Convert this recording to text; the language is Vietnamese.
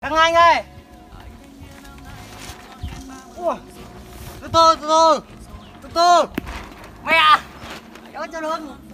Thằng Anh ơi. Ủa. Từ từ. Mẹ. Ôi cho luôn.